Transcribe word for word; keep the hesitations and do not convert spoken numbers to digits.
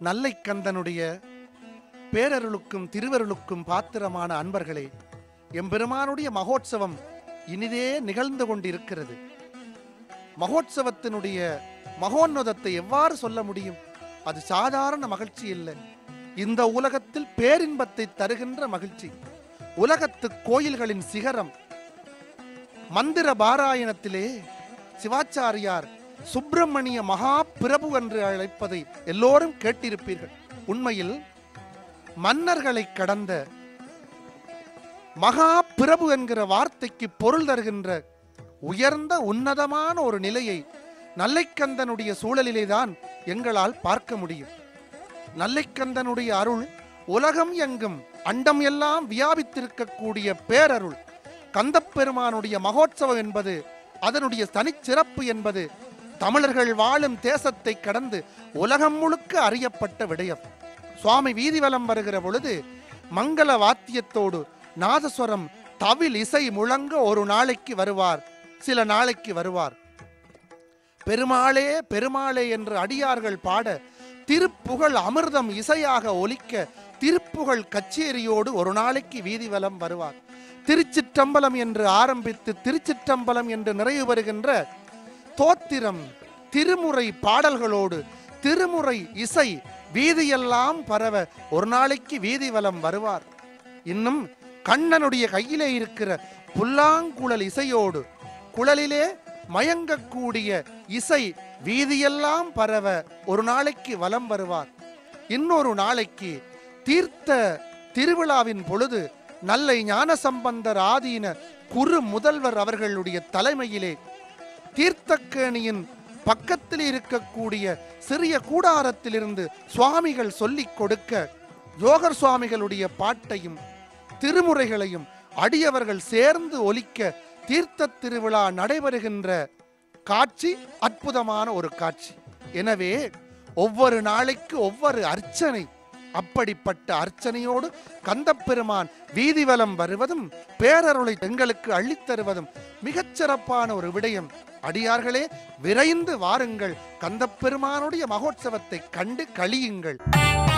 நல்லைக்கந்தனுடைய பேரருளுக்கும் திருவருளுக்கும் பாத்திரமான அன்பர்களே, எம்பெருமானுடைய மகோற்சவம் இனிதே நிகழ்ந்து கொண்டிருக்கிறது. மகோற்சவத்தினுடைய மகோன்னதத்தை எவ்வாறு சொல்ல முடியும்? அது சாதாரண மகிழ்ச்சி இல்லை. இந்த உலகத்தில் பேரின்பத்தை தருகின்ற மகிழ்ச்சி. உலகத்து கோயில்களின் சிகரம். மந்திர பாராயணத்திலே சிவாச்சாரியார் சுப்பிரமணிய மகா பிரபு என்று அழைப்பதை எல்லோரும் கேட்டிருப்பீர்கள். உண்மையில் மன்னர்களை கடந்த மகா பிரபு என்கிற வார்த்தைக்கு பொருள் தருகின்ற உயர்ந்த உன்னதமான ஒரு நிலையை நல்லைக்கந்தனுடைய சூழலிலேதான் எங்களால் பார்க்க முடியும். நல்லைக்கந்தனுடைய அருள் உலகம் எங்கும் அண்டம் எல்லாம் வியாபித்திருக்கக்கூடிய பேரருள். கந்தப்பெருமானுடைய மகோற்சவம் என்பது, அதனுடைய தனிச்சிறப்பு என்பது தமிழர்கள் வாழும் தேசத்தை கடந்து உலகம் முழுக்க அறியப்பட்ட விடயம். சுவாமி வீதிவலம் வருகிற பொழுது மங்கள வாத்தியத்தோடு நாதஸ்வரம் தவில் இசை முழங்க ஒரு நாளைக்கு வருவார், சில நாளைக்கு வருவார். பெருமாளே பெருமாளே என்று அடியார்கள் பாட திருப்புகழ் அமிர்தம் இசையாக ஒலிக்க திருப்புகழ் கச்சேரியோடு ஒரு நாளைக்கு வீதிவலம் வருவார். திருச்சிற்றம்பலம் என்று ஆரம்பித்து திருச்சிற்றம்பலம் என்று நிறைவு வருகின்ற தோத்திரம் திருமுறை பாடல்களோடு திருமுறை இசை வீதியெல்லாம் பரவ ஒரு நாளைக்கு வீதிவலம் வருவார். இன்னும் கண்ணனுடைய கையிலே இருக்கிற புல்லாங்குழல் இசையோடு குழலிலே மயங்கக்கூடிய இசை வீதியெல்லாம் பரவ ஒரு நாளைக்கு வலம் வருவார். இன்னொரு நாளைக்கு தீர்த்த திருவிழாவின் பொழுது நல்லை ஞானசம்பந்தர் ஆதீன குரு முதல்வர் அவர்களுடைய தலைமையிலே தீர்த்தக்கேணியின் பக்கத்தில் இருக்கக்கூடிய சிறிய கூடாரத்திலிருந்து சுவாமிகள் சொல்லிக் கொடுக்க யோகர் சுவாமிகளுடைய பாட்டையும் திருமுறைகளையும் அடியவர்கள் சேர்ந்து ஒலிக்க தீர்த்த திருவிழா நடைபெறுகின்ற காட்சி அற்புதமான ஒரு காட்சி. எனவே ஒவ்வொரு நாளைக்கு ஒவ்வொரு அர்ச்சனை. அப்படிப்பட்ட அர்ச்சனையோடு கந்தப்பெருமான் வீதிவலம் வருவதும் பேரருளை எங்களுக்கு அள்ளித்தருவதும் மிகச்சிறப்பான ஒரு விடயம். அடியார்களே, விரைந்து வாருங்கள், கந்தப்பெருமானுடைய மகோற்சவத்தை கண்டு களியுங்கள்.